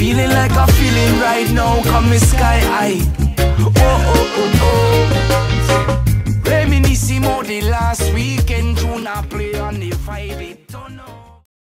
feeling like I'm feeling right now, come me sky high. Oh, oh, oh, oh.